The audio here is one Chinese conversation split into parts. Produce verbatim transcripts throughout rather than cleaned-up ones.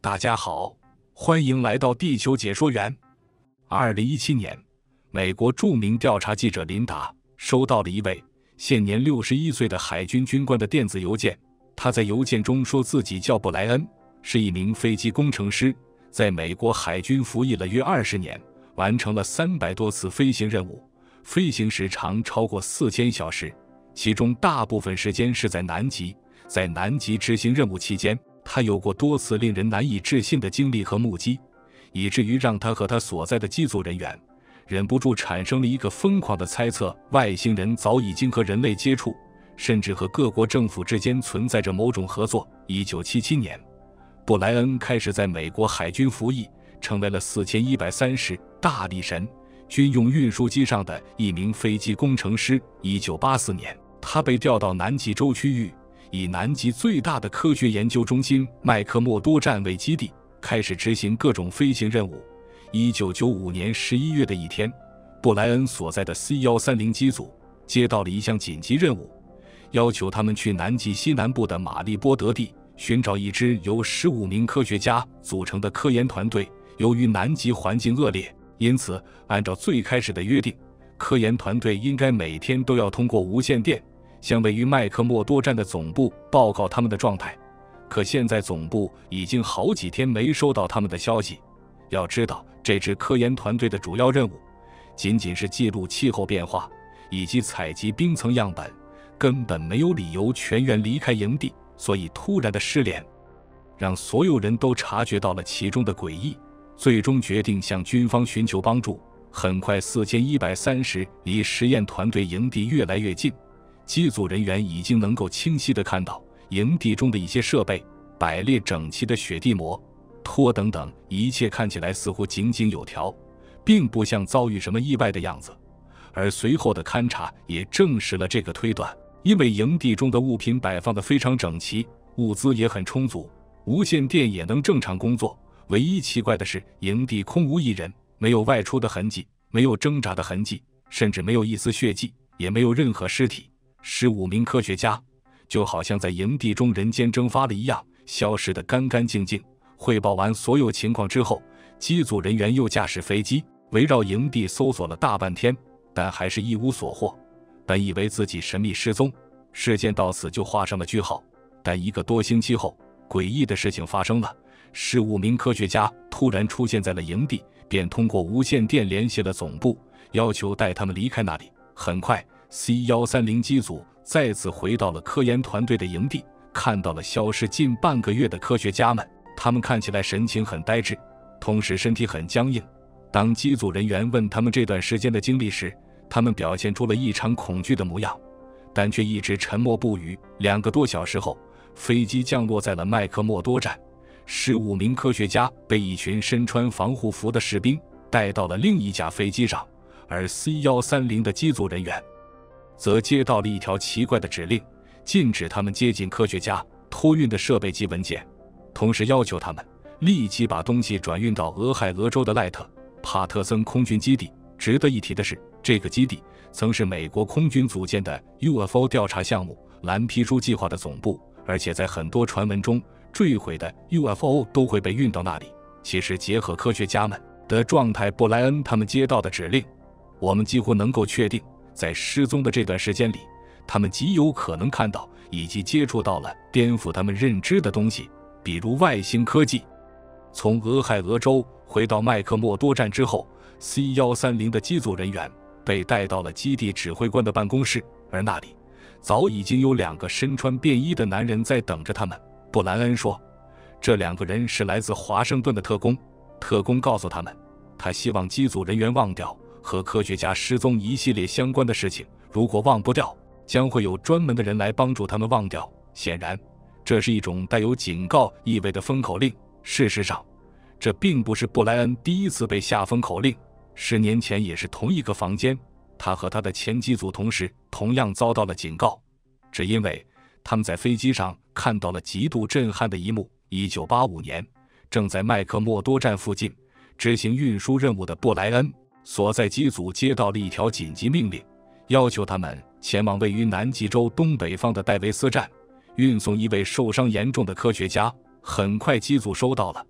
大家好，欢迎来到地球解说员。二零一七年，美国著名调查记者琳达收到了一位现年六十一岁的海军军官的电子邮件。他在邮件中说自己叫布莱恩，是一名飞机工程师，在美国海军服役了约二十年，完成了三百多次飞行任务，飞行时长超过四千小时，其中大部分时间是在南极。在南极执行任务期间，他有过多次令人难以置信的经历和目击，以至于让他和他所在的机组人员忍不住产生了一个疯狂的猜测：外星人早已经和人类接触，甚至和各国政府之间存在着某种合作。一九七七年，布莱恩开始在美国海军服役，成为了四千一百三十大力神军用运输机上的一名飞机工程师。一九八四年，他被调到南极洲区域，以南极最大的科学研究中心麦克默多站为基地，开始执行各种飞行任务。一九九五年十一月的一天，布莱恩所在的 C 一三零 机组接到了一项紧急任务，要求他们去南极西南部的马利波德地寻找一支由十五名科学家组成的科研团队。由于南极环境恶劣，因此按照最开始的约定，科研团队应该每天都要通过无线电向位于麦克默多站的总部报告他们的状态。可现在总部已经好几天没收到他们的消息。要知道，这支科研团队的主要任务仅仅是记录气候变化以及采集冰层样本，根本没有理由全员离开营地。所以突然的失联让所有人都察觉到了其中的诡异，最终决定向军方寻求帮助。很快四千一百三十离实验团队营地越来越近，机组人员已经能够清晰地看到营地中的一些设备，摆列整齐的雪地膜、拖等等，一切看起来似乎井井有条，并不像遭遇什么意外的样子。而随后的勘察也证实了这个推断，因为营地中的物品摆放得非常整齐，物资也很充足，无线电也能正常工作。唯一奇怪的是，营地空无一人，没有外出的痕迹，没有挣扎的痕迹，甚至没有一丝血迹，也没有任何尸体。十五名科学家就好像在营地中人间蒸发了一样，消失得干干净净。汇报完所有情况之后，机组人员又驾驶飞机围绕营地搜索了大半天，但还是一无所获。本以为自己神秘失踪，事件到此就画上了句号。但一个多星期后，诡异的事情发生了。十五名科学家突然出现在了营地，便通过无线电联系了总部，要求带他们离开那里。很快 C 一三零 机组再次回到了科研团队的营地，看到了消失近半个月的科学家们，他们看起来神情很呆滞，同时身体很僵硬。当机组人员问他们这段时间的经历时，他们表现出了异常恐惧的模样，但却一直沉默不语。两个多小时后，飞机降落在了麦克默多站，十五名科学家被一群身穿防护服的士兵带到了另一架飞机上，而 C 一三零 的机组人员则接到了一条奇怪的指令，禁止他们接近科学家托运的设备及文件，同时要求他们立即把东西转运到俄亥俄州的赖特帕特森空军基地。值得一提的是，这个基地曾是美国空军组建的 U F O 调查项目蓝皮书计划的总部，而且在很多传闻中，坠毁的 U F O 都会被运到那里。其实结合科学家们的状态，布莱恩他们接到的指令，我们几乎能够确定，在失踪的这段时间里，他们极有可能看到以及接触到了颠覆他们认知的东西，比如外星科技。从俄亥俄州回到麦克默多站之后， C 一三零 的机组人员被带到了基地指挥官的办公室，而那里早已经有两个身穿便衣的男人在等着他们。布莱恩说，这两个人是来自华盛顿的特工。特工告诉他们，他希望机组人员忘掉和科学家失踪一系列相关的事情，如果忘不掉，将会有专门的人来帮助他们忘掉。显然，这是一种带有警告意味的封口令。事实上，这并不是布莱恩第一次被下封口令，十年前也是同一个房间，他和他的前机组同事同样遭到了警告，只因为他们在飞机上看到了极度震撼的一幕。一九八五年，正在麦克默多站附近执行运输任务的布莱恩所在机组接到了一条紧急命令，要求他们前往位于南极洲东北方的戴维斯站，运送一位受伤严重的科学家。很快机组收到了，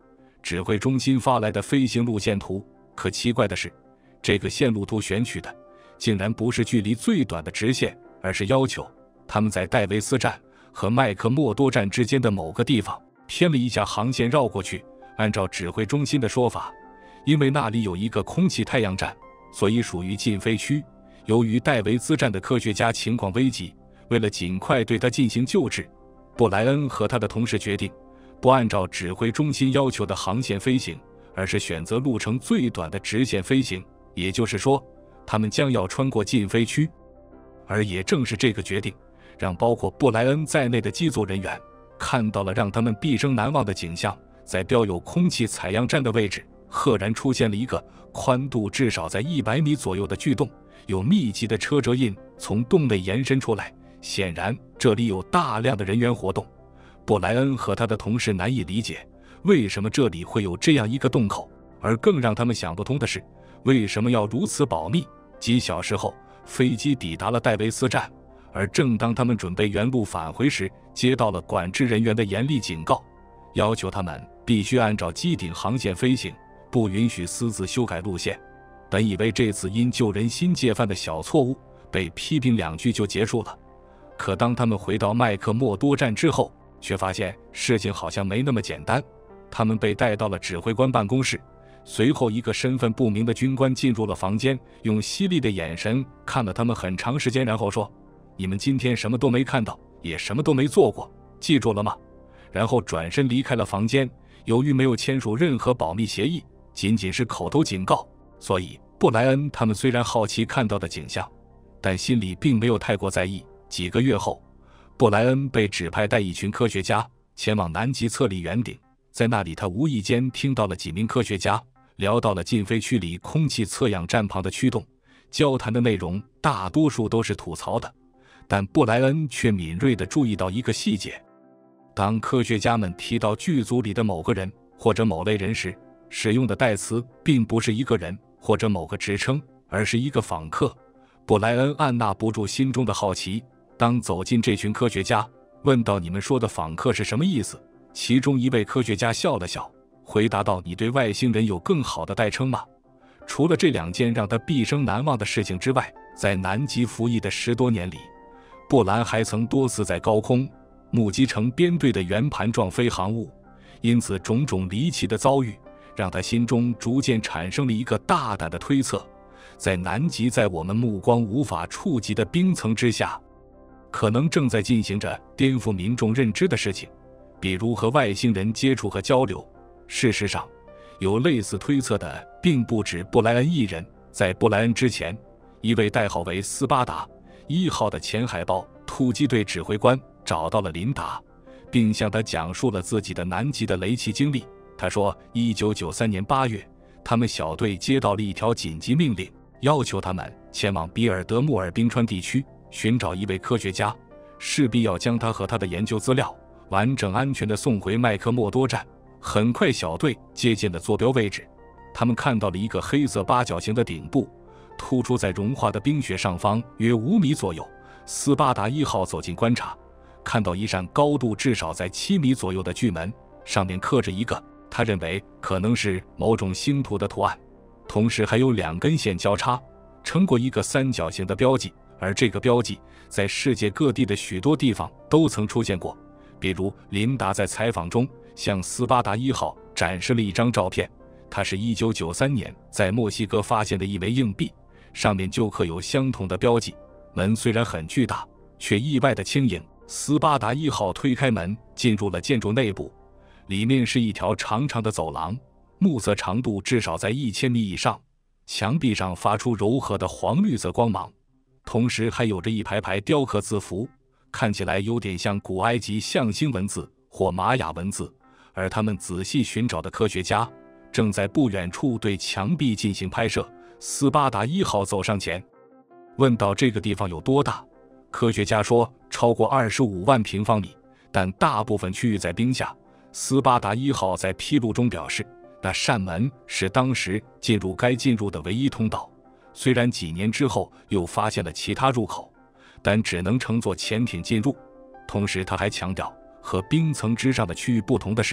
指挥中心发来的飞行路线图。可奇怪的是，这个线路图选取的竟然不是距离最短的直线，而是要求他们在戴维斯站和麦克默多站之间的某个地方偏了一下航线绕过去。按照指挥中心的说法，因为那里有一个空气太阳站，所以属于禁飞区。由于戴维兹站的科学家情况危急，为了尽快对他进行救治，布莱恩和他的同事决定不按照指挥中心要求的航线飞行，而是选择路程最短的直线飞行。也就是说，他们将要穿过禁飞区。而也正是这个决定，让包括布莱恩在内的机组人员看到了让他们毕生难忘的景象。在标有空气采样站的位置，赫然出现了一个宽度至少在一百米左右的巨洞，有密集的车辙印从洞内延伸出来，显然这里有大量的人员活动。布莱恩和他的同事难以理解为什么这里会有这样一个洞口，而更让他们想不通的是，为什么要如此保密。几小时后，飞机抵达了戴维斯站，而正当他们准备原路返回时，接到了管制人员的严厉警告，要求他们必须按照机顶航线飞行，不允许私自修改路线。本以为这次因救人心戒犯的小错误被批评两句就结束了，可当他们回到麦克默多站之后，却发现事情好像没那么简单。他们被带到了指挥官办公室，随后一个身份不明的军官进入了房间，用犀利的眼神看了他们很长时间，然后说：你们今天什么都没看到，也什么都没做过，记住了吗？然后转身离开了房间。由于没有签署任何保密协议，仅仅是口头警告，所以布莱恩他们虽然好奇看到的景象，但心里并没有太过在意。几个月后，布莱恩被指派带一群科学家前往南极测力圆顶，在那里他无意间听到了几名科学家聊到了禁飞区里空气测样站旁的驱动，交谈的内容大多数都是吐槽的，但布莱恩却敏锐地注意到一个细节：当科学家们提到剧组里的某个人或者某类人时，使用的代词并不是一个人或者某个职称，而是一个访客。布莱恩按捺不住心中的好奇，当走进这群科学家，问到：你们说的访客是什么意思？其中一位科学家笑了笑，回答道：你对外星人有更好的代称吗？除了这两件让他毕生难忘的事情之外，在南极服役的十多年里，布兰还曾多次在高空目击成编队的圆盘状飞行物，因此种种离奇的遭遇让他心中逐渐产生了一个大胆的推测：在南极，在我们目光无法触及的冰层之下，可能正在进行着颠覆民众认知的事情，比如和外星人接触和交流。事实上，有类似推测的并不止布莱恩一人。在布莱恩之前，一位代号为斯巴达一号的前海豹突击队指挥官找到了琳达，并向他讲述了自己的南极的雷奇经历。他说，一九九三年八月，他们小队接到了一条紧急命令，要求他们前往比尔德穆尔冰川地区寻找一位科学家，势必要将他和他的研究资料完整安全地送回麦克默多站。很快，小队接近了坐标位置，他们看到了一个黑色八角形的顶部，突出在融化的冰雪上方约五米左右。斯巴达一号走近观察，看到一扇高度至少在七米左右的巨门，上面刻着一个他认为可能是某种星图的图案，同时还有两根线交叉撑过一个三角形的标记，而这个标记在世界各地的许多地方都曾出现过。比如琳达在采访中向斯巴达一号展示了一张照片，它是一九九三年在墨西哥发现的一枚硬币，上面就刻有相同的标记。门虽然很巨大，却意外的轻盈。斯巴达一号推开门，进入了建筑内部，里面是一条长长的走廊，目测长度至少在一千米以上，墙壁上发出柔和的黄绿色光芒，同时还有着一排排雕刻字符，看起来有点像古埃及象形文字或玛雅文字。而他们仔细寻找的科学家正在不远处对墙壁进行拍摄。斯巴达一号走上前，问到这个地方有多大。科学家说超过二十五万平方米，但大部分区域在冰下。斯巴达一号在披露中表示，那扇门是当时进入该进入的唯一通道，虽然几年之后又发现了其他入口，但只能乘坐潜艇进入。同时他还强调，和冰层之上的区域不同的是，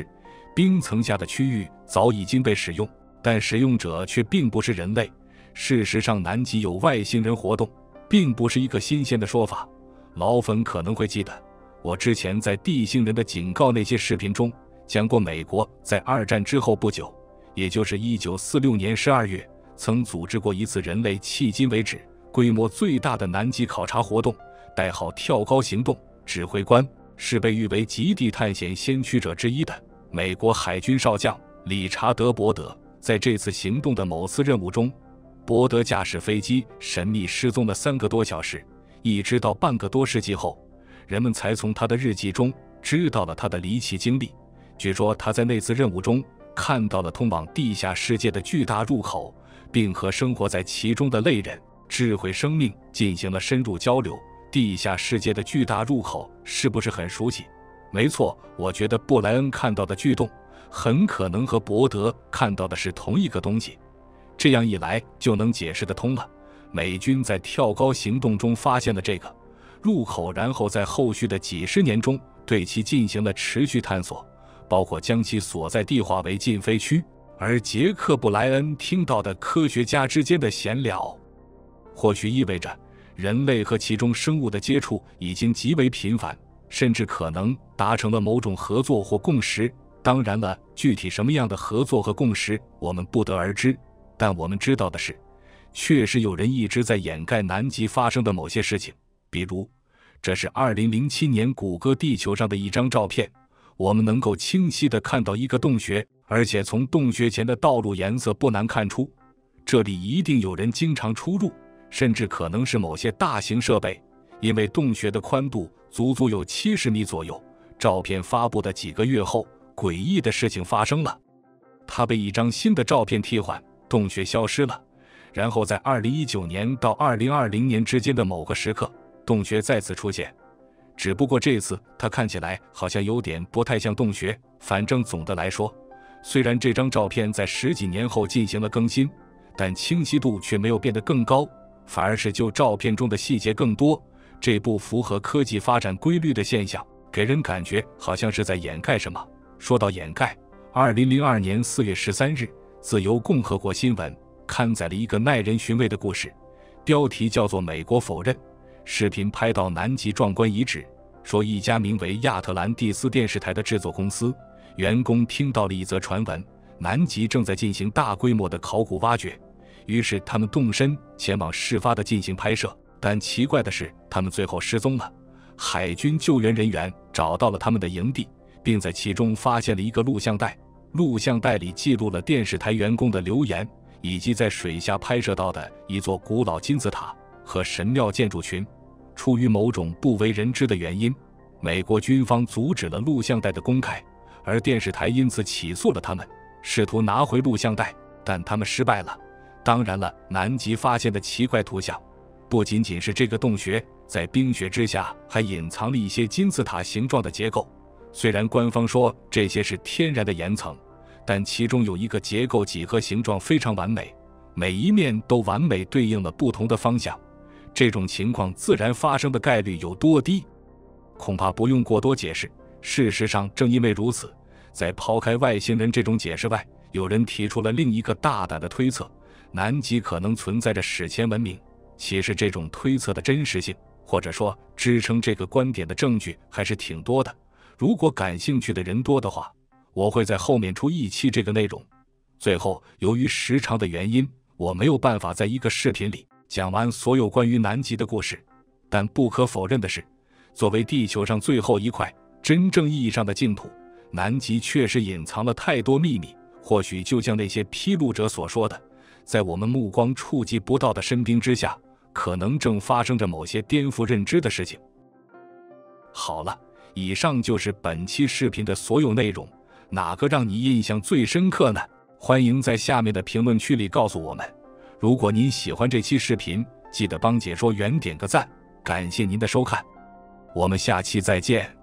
冰层下的区域早已经被使用，但使用者却并不是人类。事实上，南极有外星人活动，并不是一个新鲜的说法。老粉可能会记得，我之前在《地星人的警告》那些视频中讲过，美国在二战之后不久，也就是一九四六年十二月，曾组织过一次人类迄今为止规模最大的南极考察活动，代号跳高行动，指挥官是被誉为极地探险先驱者之一的美国海军少将理查德·伯德。在这次行动的某次任务中，伯德驾驶飞机神秘失踪了三个多小时，一直到半个多世纪后，人们才从他的日记中知道了他的离奇经历。据说他在那次任务中看到了通往地下世界的巨大入口，并和生活在其中的类人智慧生命进行了深入交流。地下世界的巨大入口是不是很熟悉？没错，我觉得布莱恩看到的巨洞很可能和伯德看到的是同一个东西。这样一来就能解释得通了。美军在跳高行动中发现了这个入口，然后在后续的几十年中对其进行了持续探索，包括将其所在地划为禁飞区。而杰克·布莱恩听到的科学家之间的闲聊，或许意味着人类和其中生物的接触已经极为频繁，甚至可能达成了某种合作或共识。当然了，具体什么样的合作和共识我们不得而知，但我们知道的是，确实有人一直在掩盖南极发生的某些事情。比如，这是二零零七年谷歌地球上的一张照片，我们能够清晰地看到一个洞穴，而且从洞穴前的道路颜色不难看出，这里一定有人经常出入，甚至可能是某些大型设备，因为洞穴的宽度足足有七十米左右。照片发布的几个月后，诡异的事情发生了，它被一张新的照片替换，洞穴消失了。然后在二零一九年到二零二零年之间的某个时刻，洞穴再次出现，只不过这次它看起来好像有点不太像洞穴。反正总的来说，虽然这张照片在十几年后进行了更新，但清晰度却没有变得更高，反而是就照片中的细节更多。这不符合科技发展规律的现象，给人感觉好像是在掩盖什么。说到掩盖，二零零二年四月十三日，自由共和国新闻刊载了一个耐人寻味的故事，标题叫做《美国否认》。视频拍到南极壮观遗址，说一家名为亚特兰蒂斯电视台的制作公司员工听到了一则传闻，南极正在进行大规模的考古挖掘，于是他们动身前往事发的进行拍摄。但奇怪的是，他们最后失踪了。海军救援人员找到了他们的营地，并在其中发现了一个录像带，录像带里记录了电视台员工的留言，以及在水下拍摄到的一座古老金字塔和神庙建筑群。出于某种不为人知的原因，美国军方阻止了录像带的公开，而电视台因此起诉了他们，试图拿回录像带，但他们失败了。当然了，南极发现的奇怪图像不仅仅是这个洞穴，在冰雪之下还隐藏了一些金字塔形状的结构。虽然官方说这些是天然的岩层，但其中有一个结构几何形状非常完美，每一面都完美对应了不同的方向。这种情况自然发生的概率有多低，恐怕不用过多解释。事实上，正因为如此，在抛开外星人这种解释外，有人提出了另一个大胆的推测：南极可能存在着史前文明。其实这种推测的真实性，或者说支撑这个观点的证据还是挺多的。如果感兴趣的人多的话，我会在后面出一期这个内容。最后，由于时长的原因，我没有办法在一个视频里讲完所有关于南极的故事。但不可否认的是，作为地球上最后一块真正意义上的净土，南极确实隐藏了太多秘密。或许就像那些披露者所说的，在我们目光触及不到的深冰之下，可能正发生着某些颠覆认知的事情。好了，以上就是本期视频的所有内容，哪个让你印象最深刻呢？欢迎在下面的评论区里告诉我们。如果您喜欢这期视频，记得帮解说员点个赞，感谢您的收看，我们下期再见。